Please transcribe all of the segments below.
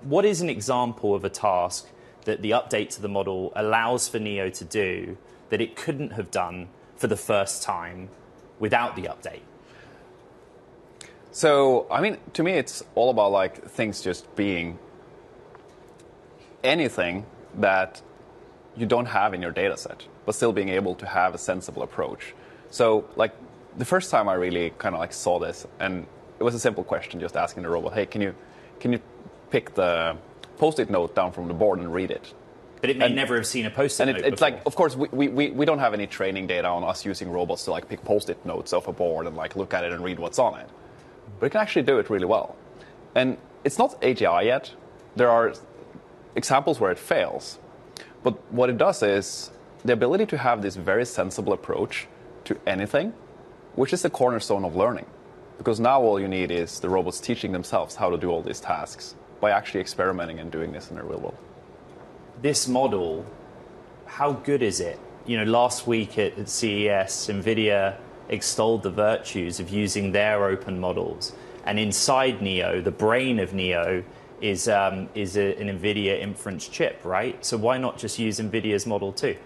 what is an example of a task that the update to the model allows for Neo to do that it couldn't have done for the first time without the update? So, I mean, to me, it's all about like things just being anything that you don't have in your data set, but still being able to have a sensible approach. So, like, the first time I really kind of like saw this, and it was a simple question, just asking the robot, hey, can you pick the Post-it note down from the board and read it? But it may never have seen a Post-it note it's before. like, of course, we don't have any training data on us using robots to like pick Post-it notes off a board and like look at it and read what's on it. But it can actually do it really well. And it's not AGI yet. There are examples where it fails. But what it does is the ability to have this very sensible approach to anything, which is the cornerstone of learning. Because now all you need is the robots teaching themselves how to do all these tasks by actually experimenting and doing this in the real world. This model, how good is it? You know, last week at CES, NVIDIA extolled the virtues of using their open models. And inside Neo, the brain of Neo is an NVIDIA inference chip, right? So why not just use NVIDIA's model too?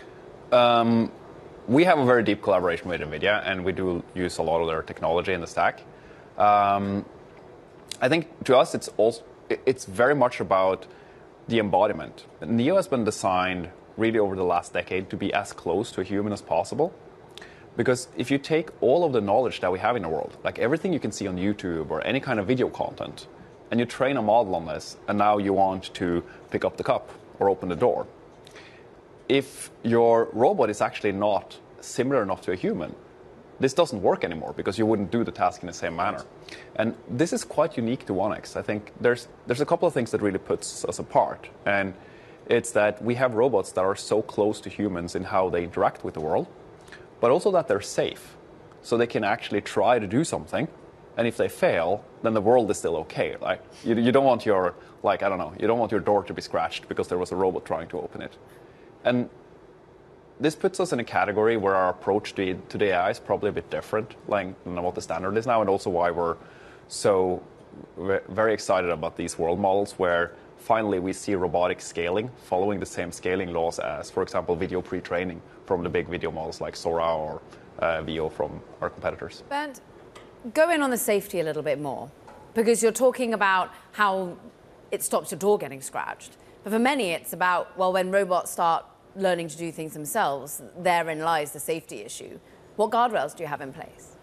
We have a very deep collaboration with NVIDIA, and we do use a lot of their technology in the stack. I think to us, it's very much about the embodiment. Neo has been designed really over the last decade to be as close to a human as possible. Because if you take all of the knowledge that we have in the world, like everything you can see on YouTube or any kind of video content, and you train a model on this, and now you want to pick up the cup or open the door, if your robot is actually not similar enough to a human, this doesn't work anymore because you wouldn't do the task in the same manner. And this is quite unique to 1X. I think there's a couple of things that really puts us apart. And it's that we have robots that are so close to humans in how they interact with the world, but also that they're safe. So they can actually try to do something, and if they fail, then the world is still okay. Like you don't want your, like, I don't know, you don't want your door to be scratched because there was a robot trying to open it. And this puts us in a category where our approach to the AI is probably a bit different than what the standard is now, and also why we're so very excited about these world models where finally we see robotic scaling following the same scaling laws as, for example, video pre-training from the big video models like Sora or Veo from our competitors. Bernt, go in on the safety a little bit more, because you're talking about how it stops your door getting scratched. But for many, it's about, well, when robots start learning to do things themselves, therein lies the safety issue. What guardrails do you have in place?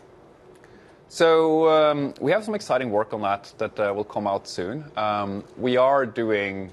So we have some exciting work on that will come out soon. We are doing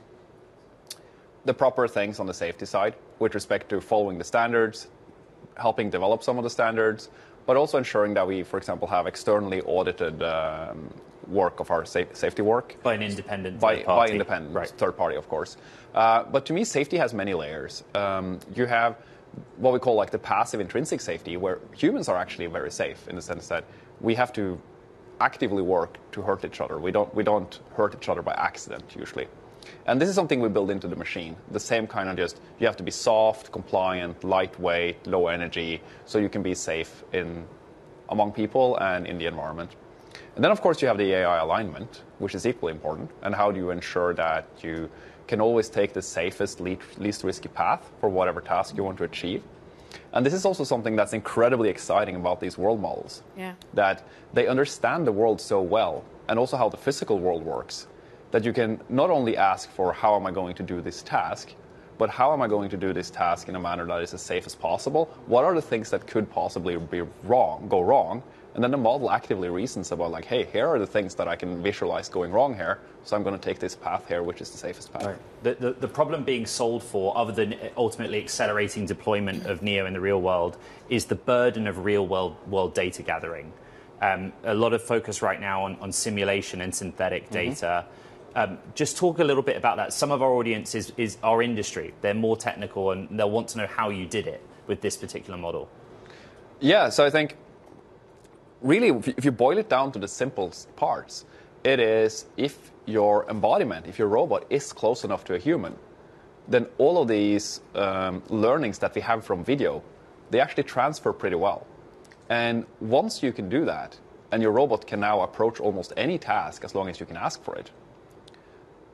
the proper things on the safety side with respect to following the standards, helping develop some of the standards, but also ensuring that we, for example, have externally audited work of our safety work. By an independent third party. By independent third party, of course. But to me, safety has many layers. You have what we call like the passive intrinsic safety, where humans are actually very safe in the sense that we have to actively work to hurt each other. We don't hurt each other by accident, usually. And this is something we build into the machine. The same kind of just, you have to be soft, compliant, lightweight, low energy, so you can be safe among people and in the environment. And then, of course, you have the AI alignment, which is equally important. And how do you ensure that you can always take the safest, least risky path for whatever task you want to achieve? And this is also something that's incredibly exciting about these world models. Yeah. That they understand the world so well, and also how the physical world works, that you can not only ask for how am I going to do this task, but how am I going to do this task in a manner that is as safe as possible? What are the things that could possibly go wrong? And then the model actively reasons about, like, hey, here are the things that I can visualize going wrong here, so I'm going to take this path here, which is the safest path. Right. The problem being solved for, other than ultimately accelerating deployment of Neo in the real world, is the burden of real world data gathering. A lot of focus right now on simulation and synthetic data. Just talk a little bit about that. Some of our audience is our industry. They're more technical, and they'll want to know how you did it with this particular model. Yeah, so I think really, if you boil it down to the simplest parts, it is if your embodiment, if your robot is close enough to a human, then all of these learnings that we have from video, they actually transfer pretty well. And once you can do that, and your robot can now approach almost any task as long as you can ask for it,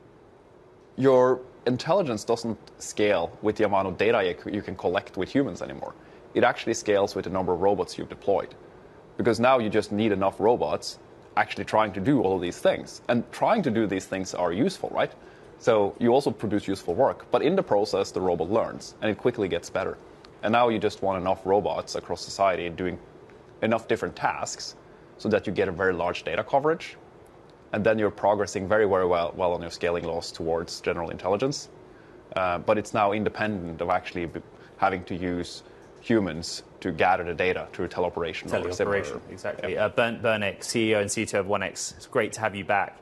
your intelligence doesn't scale with the amount of data you can collect with humans anymore. It actually scales with the number of robots you've deployed. Because now you just need enough robots actually trying to do all of these things. And trying to do these things are useful, right? So you also produce useful work. But in the process, the robot learns, and it quickly gets better. And now you just want enough robots across society doing enough different tasks so that you get a very large data coverage. And then you're progressing very, very well on your scaling laws towards general intelligence. But it's now independent of actually having to use humans to gather the data through teleoperation. Exactly. Yep. Bernt, CEO and CTO of 1X. It's great to have you back.